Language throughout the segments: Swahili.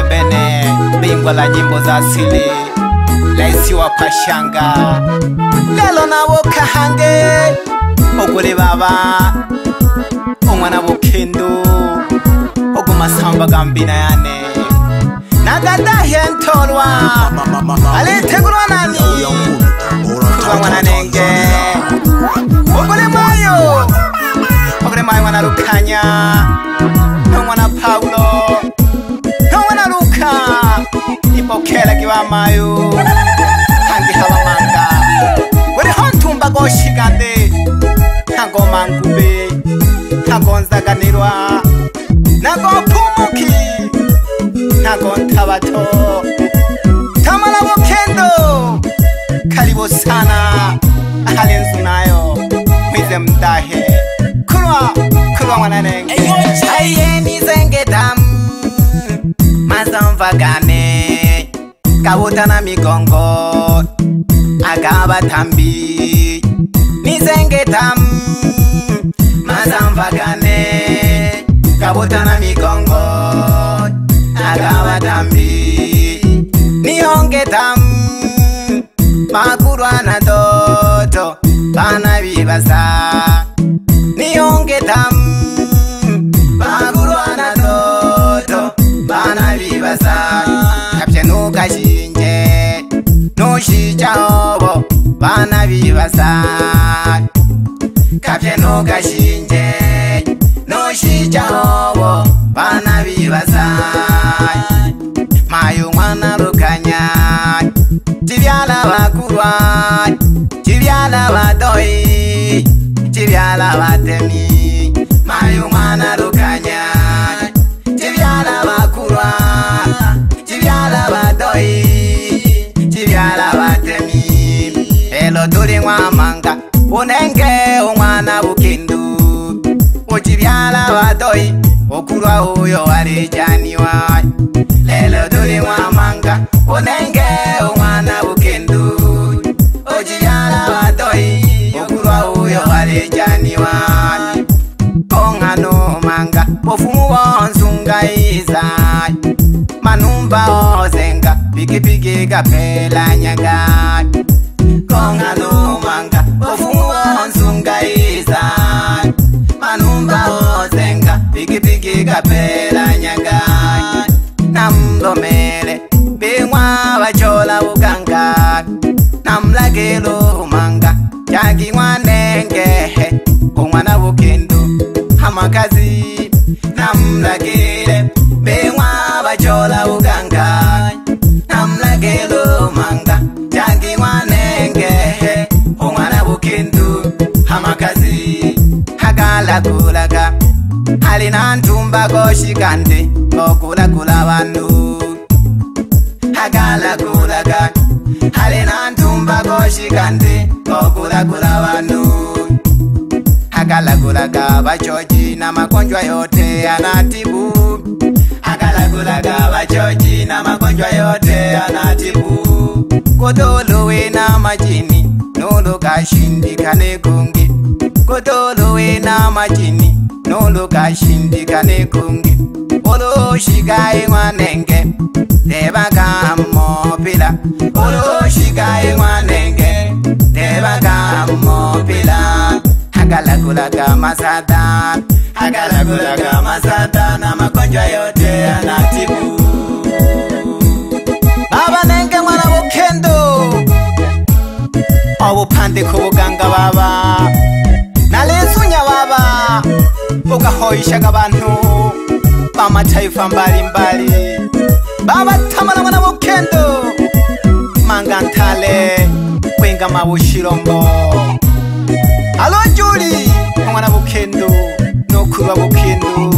Bene, bingwa la nyimbo za asili, laisi wa pashanga. Lelo na woka hange, ogole baba, omwana bukendo, oguma samba gambina yane. Naganda hentolwa, alitegurwa nani, kwa mwana nenge. Ogole mayo, wana Rukanya, wana Paulo, wana Luka, ipokela kiwa mayo, hangi hawa manga. Wale hontumba goshigande, hango mangube, hango nzaganirwa, nago pumuki, nago ntabato, tamala bukendo, karibu sana, ahalenzu nayo, mwize mdahe. Kurwa mwana nenge aye nizenge dam mazamva gane kabuta na migongo agaba tambi nizenge dam mazamva gane kabuta na migongo agaba tambi nionge dam makurwa na doto bana bibaza nionge tam bagurwa na toto bana bibasa kapye nuka shinje nushija obo bana bibasa kapye nuka shinje nushija obo bana bibasa mayo mwana Rukanya tibyala bakurwa tibyala badoi tibyala batemi mayo mwana Rukanya tibyala bakurwa tibyala badoi tibyala batemi elo turi mwamanga unenge umwana bukindu utibyala badoi okurwa uyo warijaniwa elo turi mwamanga unenge umwana bukindu utibyala badoi okurwa uyo warijaniwa kongano manga bofumu wonsunga iza manumba ozenga piki gapela nyaga kongano manga bofumu wonsunga iza manumba ozenga piki gapela nyaga namdomele bingwa bachola buganga namlagelo manga yagi mwanenge umwana bukindu hamakazi namlagele bengwa bachola uganga namlagelo manga yagi mwanenge umwana bukindu hamakazi hagala kulaga halina ntumba goshigande okula bantu hagala kulaga halina ntumba goshigande okula bantu hagala kulaga bachoji na magonjwa yote anatibu hagala bachoji na magonjwa yote anatibu kodolowe na majini nolo kashindikane kungi kodolowe na majini nolo kashindikane kungi olo shigai mwanenge debaga mopila olo shigai mwanenge debaga mopila hagala kulaga masada na magonjwa yote anatibu baba nenge mwana bukendo obupande kubuganga baba nalezunya baba ugahoishaga abantu bamataifa mbalimbali baba tamala mwana bukendo mangantale kwenga mabushirombo alo Juli mwana bukendo nokuba bukendo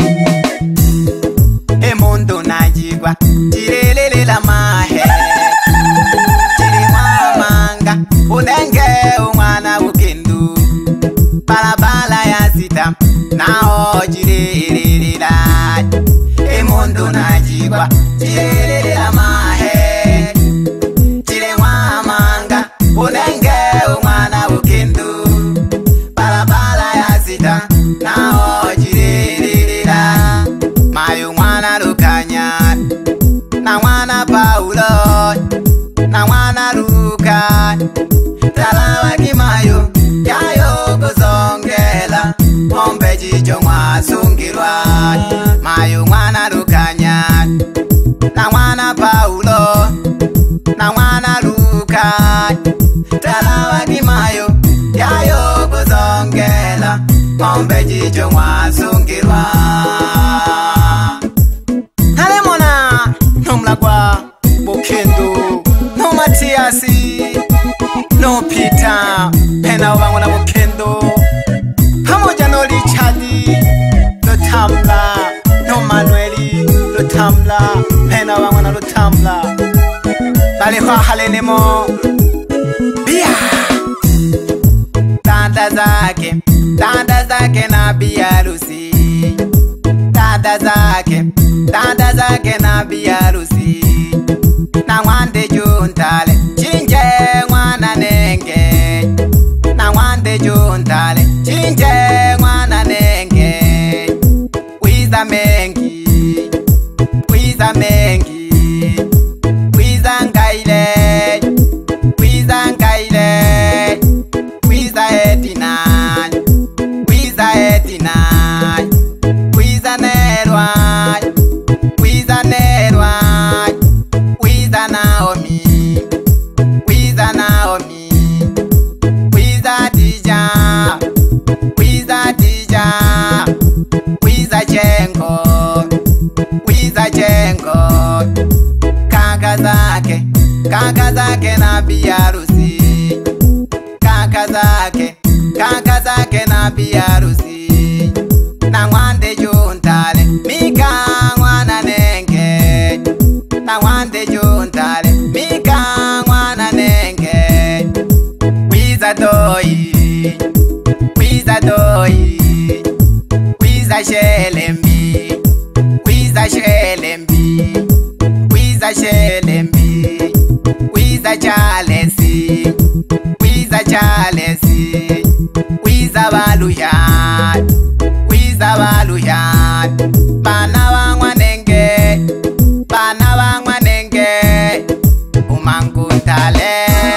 emondo najigwa tirelele la mahe tiri manga unenge umwana bukendo balabala ya sita nao jirelelera emondo najigwa tirelele la mahe tiri manga unenge umwana bukendo balabala ya sita nao jirelelera mayo mwana Rukanya jionta talawa kimayo yayo kuzongela ng'ombe jicho mwasungirwa mayo mwana Lukanya na mwana Paulo na mwana Luka talawa kimayo yayo kuzongela ng'ombe jicho mwasungirwa halemona nomlagwa Bukendo no Matiasi no Peter pena wangona Bukendo pamoja no Richardi Lutamla no Manueli Lutamla pena wangona Lutamla bali kwa halenemo bia dada zake na biarusi dada zake na biarusi na mwande juntale chinje mwana nenge na mwande juntale chinje mwana nenge wiza mengi wiza ngaile wiza etina wiza nerwa Naomi wiza Dija wiza Jengo kaka zake na biarusi kaka zake na biarusi na mwande juntale Mika mwana nenge na mwande juntale Mika mwana nenge wiza doi wiza shelembi wiza Charlesi wiza Baluyat bana wangwa nenge umanguntale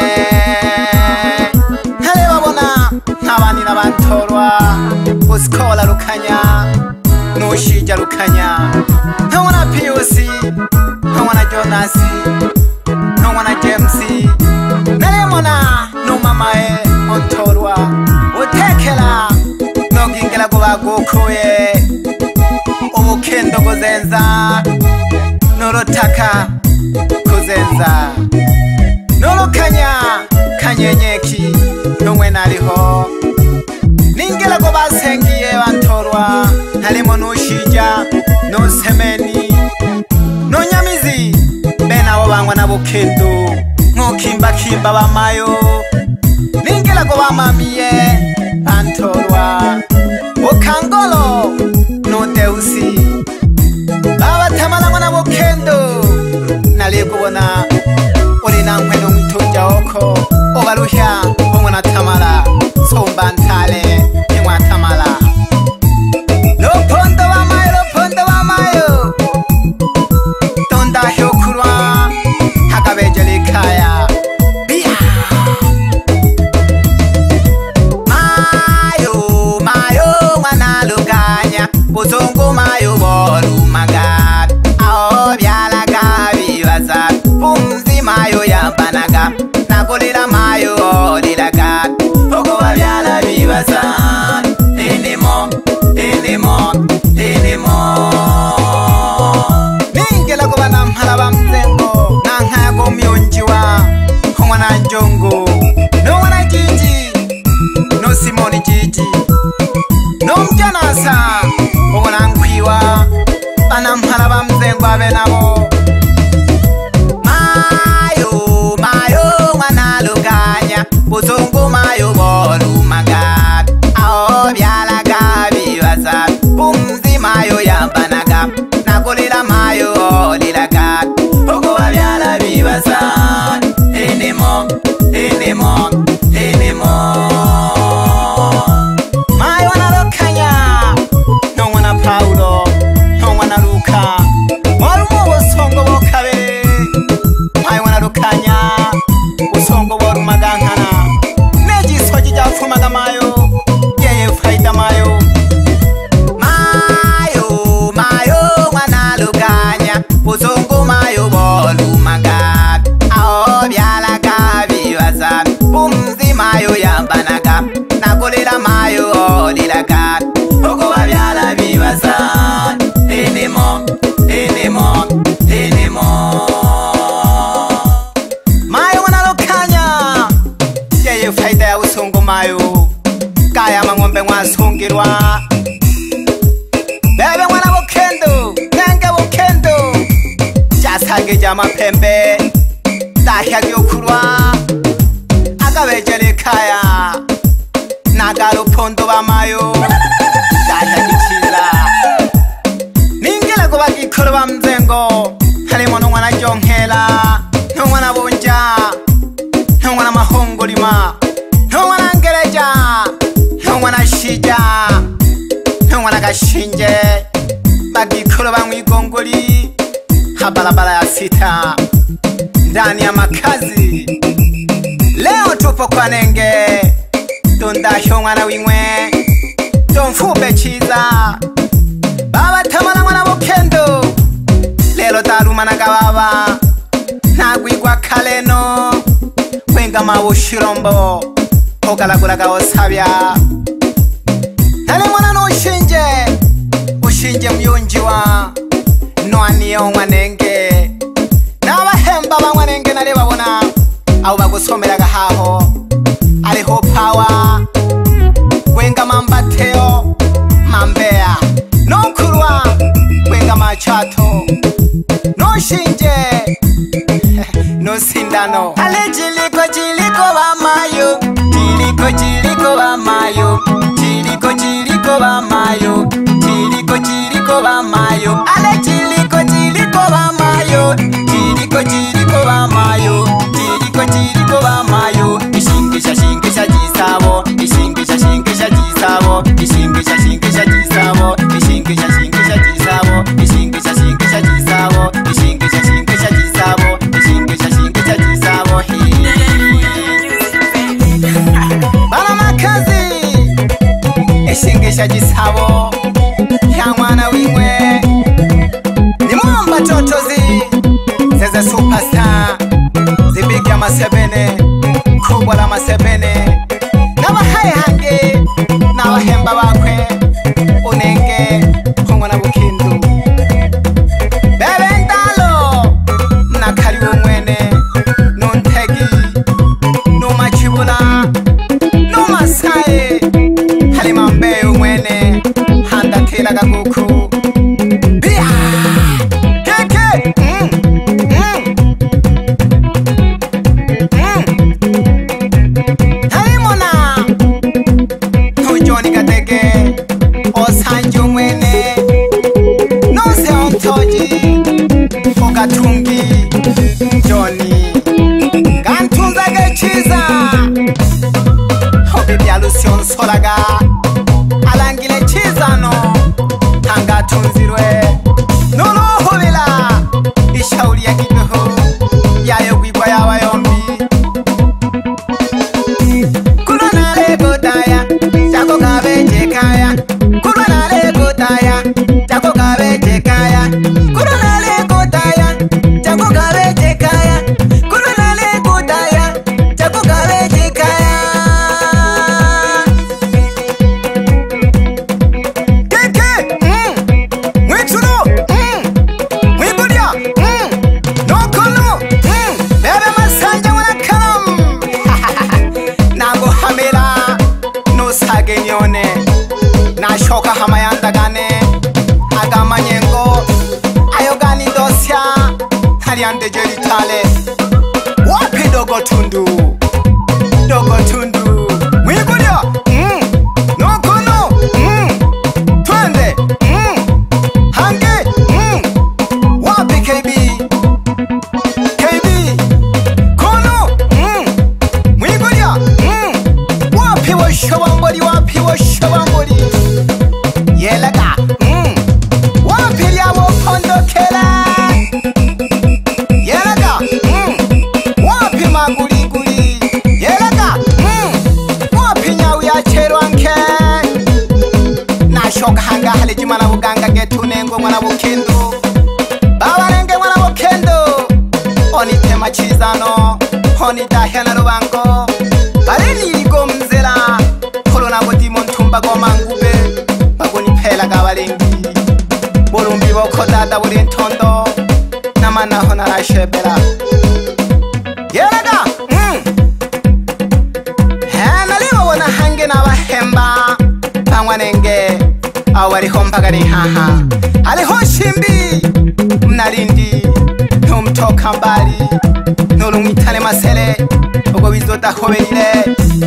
hale wabona nk'abandi n'abantorwa usikola Lukanya nushija Lukanya nkabona Piusi nkabona Jonasi nkabona James nalemona numamae ontorwa utekela nongingela kubagukuye Ubukendo kuzenza Nurutaka kuzenza Nurukanya kanyenyeki numwe naliho ningela ko basengiye bantorwa harimo nushija no Semeni no Nyamizi bena abo bangwa na Bukendo nkokimba bamayo ningela ko bamamiye bantorwa Ukangolo no Deusi baba tamalangwa na Bukendo naliye kubona uri nankwe no mwitunja oko obaruhya umwana Tamala somba ntale imwa Tamala Lopondo bamayo tonda hyokurwa hakabejelikaya bia mayo mwana Lukanya buzungu mayo bolumaga aho byalaga bibaza umzi mayo yambanaga nakolera mayo lilaga ogo babyala bibaza enemo ningela ko banamphala bamzengo nankaya ko myonjiwa mwana Njongo no mwana Jiji no Simoni Jiji no Mjanasa mwana Nkwiwa banamphala bamzengo abe nabo mayo mwana Lukanya buzungu mayo bolumaga aho byalaga bibaza umzi mayo yambanaga nakolera mayo lilaga ogo babyala bibaza enemo mayo mwana Lukanya no mwana Paulo no mwana Luka walumo Tage jama pembe Dahya kurwa Agabejele kaya Nagalo pondo bamayo Dahya gichila Ningela kuba gikoro bamzengo Harimo n'umwana jonkela n'umwana bonja n'umwana mahongolima n'umwana ngereja n'umwana shija n'umwana gashinje bagikoro bamwigongoli habalabala ya sita ndani ya makazi. Leo tupo kwa Nenge tundahyo mwana w'imwe tumfube chiza baba tamana mwana bukendo lelo darumanaga baba ntagwigwa kaleno kwenga mabushirombo ogalaguraga osabya tale mwana no ushinje myonjiwa noaniyo mwanenge n'abahemba bamwanenge nare babona abo bagusomeraga haho ariho power kwenga mambateo mambea nokurwa kwenga machato no shinje no sindano ale jiliko bamayo jiliko bamayo jiliko bamayo jiliko bamayo ale jiliko bamayo jiliko bamayo jiliko bamayo ishingisha jisabo ishingisha jisabo ishingisha jisabo ishingisha jisabo ishingisha jisabo ishingisha jisabo ishingisha jisabo bana makazi ishingisha jisabo ya mwana w'imwe nimumba totozi zeze superstar zibigya masebene kubwa la masebene n'abahaye hange n'abahemba bakwe unenge kumwana bukindu bebe ndalo nakari umwene nuntegi numachibula numasaye halimambe umwene handatira gaguku bia keke halimona ujoni gatege osanju mwene nose ontoji ugatungi joni gantunza gechiza obibya lusion solaga alangile chizano tangatunzirwe nonohobela ishauri ya kibeho yayo gwigwa yawa yombi kulona lego daya jako gabeje kaya kulona lego daya jako gabeje kaya kulona lego daya jako gabeje kaya kulona lego daya jako gabeje kaya keke mwituno mwibudia nokono bebe masanja wanakaram nago hamela nosage nyone nashoka hamayandagane agamanyengo ayogani dosya hariande jeritale wapi dogotundu mwibudia nokono twende hange wapi KB kono mwibudia wapi washobambori yelaga wapi lyabo kondokela yelaga wapi maguriguri yelaga wapi nyawu yacherwanke nashoka hanga haliji mwana buganga getunengo mwana bukindu babarenge mwana bukendo onitema chizano onidahya na rubango barenirigo mzela kolona bodimo ntumba gomangube bagonipela gabarengi borumbi boko dada buri ntondo namanaho narashebera yeraga nalibabona hange n'abahemba banywanenge awariho mbagari haha hariho shimbi mnarindi kutoka mbali none umwitane masere ubwo bizodahoberire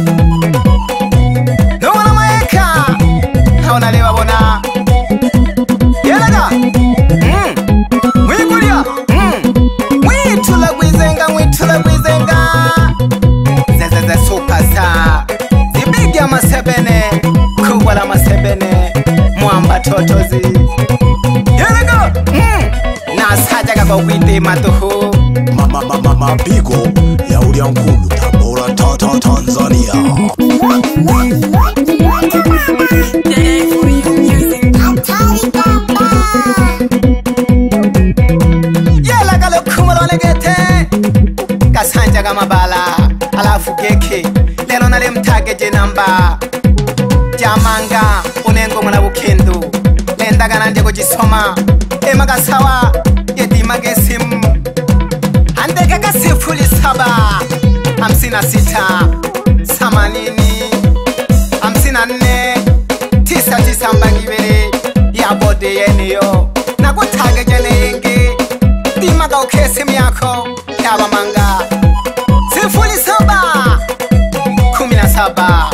nubona mayeka ntabona reba bona yeraga mwiguria mwitula gwizenga zezeze superstar zibigi amasebene kubwa la masebene mwamba totozi yeraga nasajaga kwa kwidima tuhu mapigo ya Ulyankulu Tabora Tanzania. Yela galo kumulone gete kasanja kama bala alafu keke lelo nale mtageje namba jamanga unengo mwana bukendu lendaga nanje kujisoma emaga sawa yedima gesimu andeka ka 07 56 80 54 99 mbangibere ya bode yeniyo nakutage nenge dimaga ukesimu yako yaba manga 07 17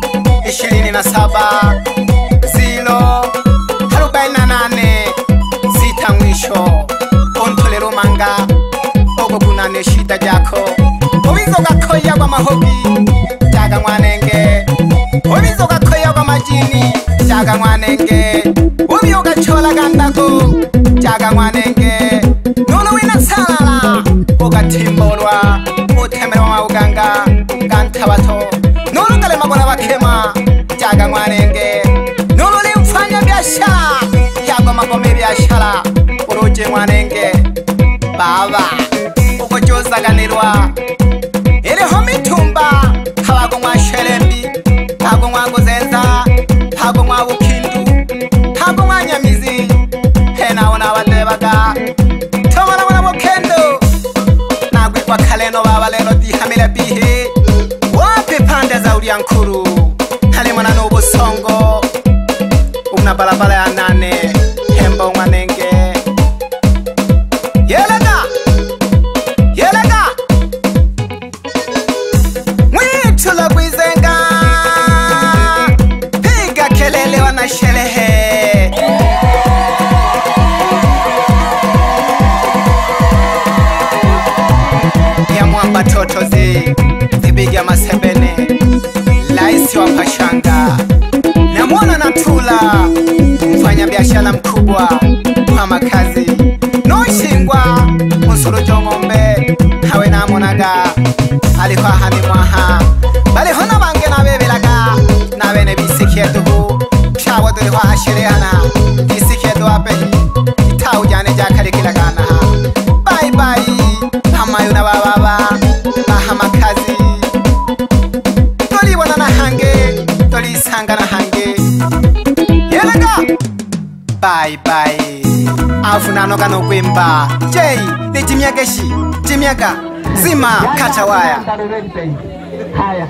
27 0 48 sita mwisho ontolero manga ogo kunane shida jako obizoga koya kwa mahobi jaga mwanenge obizoga koya kwa majini jaga mwanenge obioga chola gandako jaga mwanenge nono wina salala oga timbolwa otemera wa uganga gantabato nono kale magona bakema jaga mwanenge nono limfanya biashara yago magome biashara uroje mwanenge baba ukojozaganirwa iriho mitumba habago mwa sherembi hago mwa gozenza hago mwa bukindu hago mwa nyamizi hena ona badebaga tomana mwana bukendo nagwikwa kaleno baba leno dihamira bihe wapi pande za Ulyankulu halimana n'ubusongo una balabala ya 8 hembo mwanenge yelaga mwitula gwizenga piga kelele wana sherehe ya mwamba totozi zibiga masebene laisi wa pashanga namwona natula mfanya biashara mkubwa kwa makazi noshingwa musurujo ngombe hawe namonaga aliho ahani mwaha baliho nabange nabeberaga nabene bisikiye duhu shawo duriho ahashirehana bisikiye duhapehi itawujyane ryakarikiragana bye bye hamayo n'abababa bahamakazi tolibona nahange tolisanga nahange yelaga bye bye afunanoga nokwimba jei ni jimyaga zima kata waya haya